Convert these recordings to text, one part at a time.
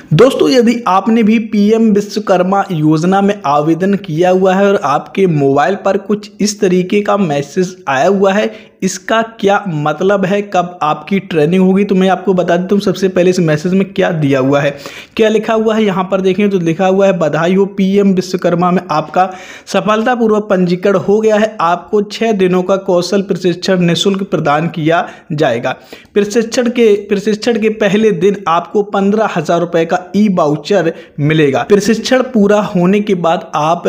दोस्तों, यदि आपने भी पीएम विश्वकर्मा योजना में आवेदन किया हुआ है और आपके मोबाइल पर कुछ इस तरीके का मैसेज आया हुआ है, इसका क्या मतलब है, कब आपकी ट्रेनिंग होगी, तो मैं आपको बता देता हूँ। सबसे पहले इस मैसेज में क्या दिया हुआ है, क्या लिखा हुआ है, यहाँ पर देखें तो लिखा हुआ है, बधाई हो, पीएम विश्वकर्मा में आपका सफलतापूर्वक पंजीकरण हो गया है। आपको 6 दिनों का कौशल प्रशिक्षण निःशुल्क प्रदान किया जाएगा। प्रशिक्षण के पहले दिन आपको 15,000 रुपए का ई वाउचर मिलेगा। प्रशिक्षण पूरा होने के बाद आप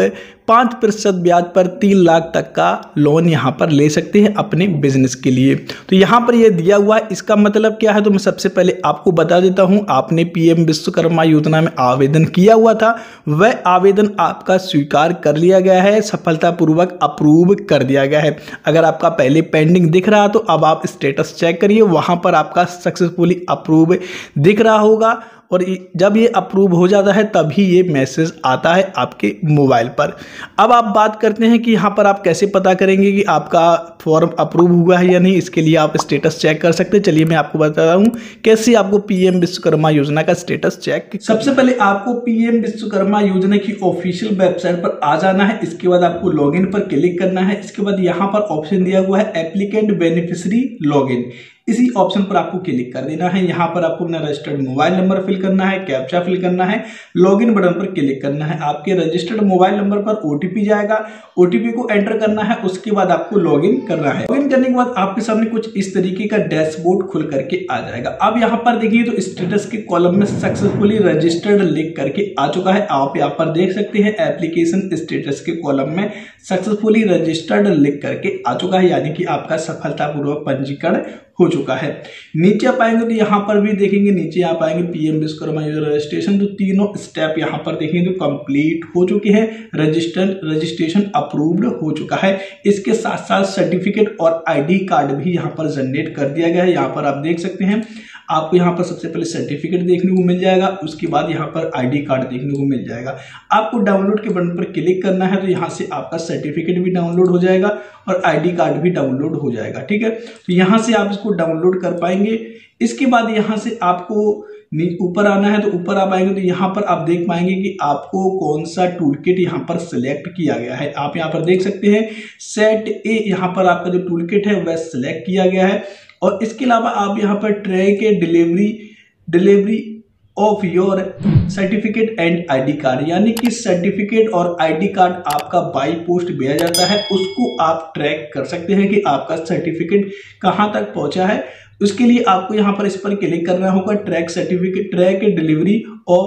5% ब्याज पर 3 लाख तक का लोन यहाँ पर ले सकते हैं अपने बिजनेस के लिए। तो यहाँ पर यह दिया हुआ है, इसका मतलब क्या है तो मैं सबसे पहले आपको बता देता हूँ। आपने पीएम विश्वकर्मा योजना में आवेदन किया हुआ था, वह आवेदन आपका स्वीकार कर लिया गया है, सफलतापूर्वक अप्रूव कर दिया गया है। अगर आपका पहले पेंडिंग दिख रहा तो अब आप स्टेटस चेक करिए, वहाँ पर आपका सक्सेसफुली अप्रूव दिख रहा होगा। और जब ये अप्रूव हो जाता है तभी ये मैसेज आता है आपके मोबाइल पर। अब आप बात करते हैं कि यहाँ पर आप कैसे पता करेंगे कि आपका फॉर्म अप्रूव हुआ है या नहीं। इसके लिए आप स्टेटस चेक कर सकते हैं। चलिए मैं आपको बता रहा हूँ कैसे आपको पीएम विश्वकर्मा योजना का स्टेटस चेक। सबसे पहले आपको पीएम विश्वकर्मा योजना की ऑफिशियल वेबसाइट पर आ जाना है। इसके बाद आपको लॉगिन पर क्लिक करना है। इसके बाद यहाँ पर ऑप्शन दिया हुआ है एप्लीकेंट बेनिफिशियरी लॉगिन, इसी ऑप्शन पर आपको क्लिक कर देना है। यहाँ पर आपको अपना रजिस्टर्ड मोबाइल नंबर फिल करना है, कैप्चा फिल करना है, लॉगिन बटन पर क्लिक करना है। आपके रजिस्टर्ड मोबाइल नंबर पर ओटीपी जाएगा, ओटीपी को एंटर करना है। उसके बाद आपको लॉगिन करना है। लॉगिन करने के बाद आपके सामने कुछ इस तरीके का डैशबोर्ड खुल करके आ जाएगा। अब यहाँ पर देखिए तो स्टेटस के कॉलम में सक्सेसफुली रजिस्टर्ड लिख करके आ चुका है। आप यहाँ पर देख सकते हैं एप्लीकेशन स्टेटस के कॉलम में सक्सेसफुली रजिस्टर्ड लिख करके आ चुका है, यानी कि आपका सफलतापूर्वक पंजीकरण हो चुका है। नीचे आप आएंगे तो यहाँ पर भी देखेंगे, नीचे आप आएंगे पीएम विश्वकर्मा योजना रजिस्ट्रेशन, तो तीनों स्टेप यहाँ पर देखेंगे तो कंप्लीट हो चुके हैं। रजिस्ट्रेशन अप्रूव्ड हो चुका है। इसके साथ साथ सर्टिफिकेट और आईडी कार्ड भी यहाँ पर जनरेट कर दिया गया है। यहाँ पर आप देख सकते हैं, आपको यहाँ पर सबसे पहले सर्टिफिकेट देखने को मिल जाएगा, उसके बाद यहाँ पर आईडी कार्ड देखने को मिल जाएगा। आपको डाउनलोड के बटन पर क्लिक करना है तो यहाँ से आपका सर्टिफिकेट भी डाउनलोड हो जाएगा और आईडी कार्ड भी डाउनलोड हो जाएगा। ठीक है, तो यहाँ से आप इसको डाउनलोड कर पाएंगे। इसके बाद यहाँ से आपको ऊपर आना है, तो ऊपर आप आएंगे तो यहाँ पर आप देख पाएंगे कि आपको कौन सा टूल किट यहाँ पर सिलेक्ट किया गया है। आप यहाँ पर देख सकते हैं सेट ए, यहाँ पर आपका जो टूल किट है वह सिलेक्ट किया गया है। और इसके अलावा आप यहाँ पर track delivery of your certificate and ID card, यानी कि सर्टिफिकेट और आईडी कार्ड आपका बाई पोस्ट भेजा जाता है, उसको आप ट्रैक कर सकते हैं कि आपका सर्टिफिकेट कहाँ तक पहुंचा है। उसके लिए आपको यहाँ पर इस पर क्लिक करना होगा, track delivery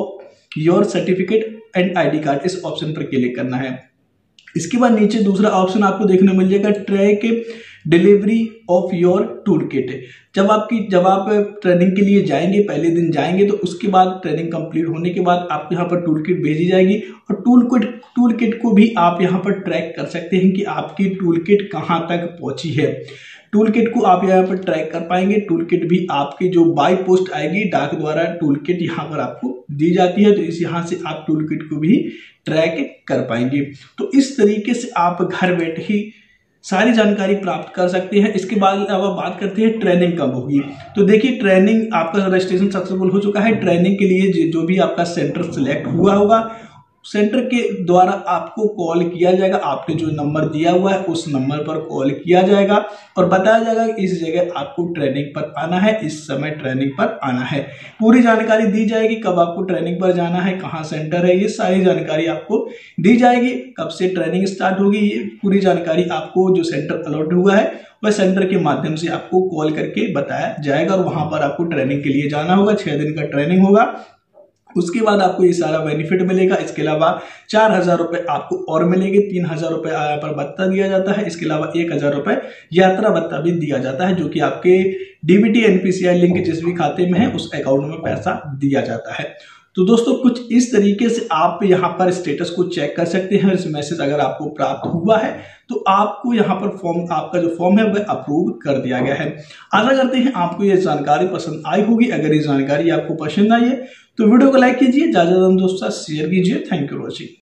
of your certificate and ID card, इस ऑप्शन पर क्लिक करना है। इसके बाद नीचे दूसरा ऑप्शन आपको देखने को मिल जाएगा track delivery of your tool kit. जब आप ट्रेनिंग के लिए जाएंगे, पहले दिन जाएंगे, तो उसके बाद ट्रेनिंग कंप्लीट होने के बाद आपको यहाँ पर टूल किट भेजी जाएगी और टूल किट को भी आप यहाँ पर ट्रैक कर सकते हैं कि आपकी टूल किट कहाँ तक पहुंची है। टूल किट को आप यहाँ पर ट्रैक कर पाएंगे। टूल किट भी आपकी जो बाई पोस्ट आएगी, डाक द्वारा टूल किट यहाँ पर आपको दी जाती है, तो इस यहाँ से आप टूल किट को भी ट्रैक कर पाएंगे। तो इस तरीके से आप घर बैठे ही सारी जानकारी प्राप्त कर सकते हैं। इसके बाद अब आप बात करते हैं ट्रेनिंग कब होगी। तो देखिए, ट्रेनिंग आपका रजिस्ट्रेशन सक्सेसफुल हो चुका है। ट्रेनिंग के लिए जो भी आपका सेंटर सिलेक्ट हुआ होगा, सेंटर के द्वारा आपको कॉल किया जाएगा। आपने जो नंबर दिया हुआ है उस नंबर पर कॉल किया जाएगा और बताया जाएगा कि इस जगह आपको ट्रेनिंग पर आना है, इस समय ट्रेनिंग पर आना है। पूरी जानकारी दी जाएगी, कब आपको ट्रेनिंग पर जाना है, कहाँ सेंटर है, ये सारी जानकारी आपको दी जाएगी। कब से ट्रेनिंग स्टार्ट होगी, ये पूरी जानकारी आपको जो सेंटर अलॉट हुआ है वह सेंटर के माध्यम से आपको कॉल करके बताया जाएगा और वहां पर आपको ट्रेनिंग के लिए जाना होगा। 6 दिन का ट्रेनिंग होगा, उसके बाद आपको ये सारा बेनिफिट मिलेगा। इसके अलावा 4,000 रुपए आपको और मिलेंगे। 3,000 रुपए आया पर भत्ता दिया जाता है। इसके अलावा 1,000 रुपए यात्रा भत्ता भी दिया जाता है, जो कि आपके डीबीटी एनपीसीआई लिंक जिस भी खाते में है उस अकाउंट में पैसा दिया जाता है। तो दोस्तों, कुछ इस तरीके से आप यहाँ पर स्टेटस को चेक कर सकते हैं। इस मैसेज अगर आपको प्राप्त हुआ है तो आपको यहाँ पर आपका जो फॉर्म है वह अप्रूव कर दिया गया है। आशा करते हैं आपको ये जानकारी पसंद आई होगी। अगर ये जानकारी आपको पसंद आई है तो वीडियो को लाइक कीजिए, ज्यादा दोस्तों शेयर कीजिए। Thank you for watching.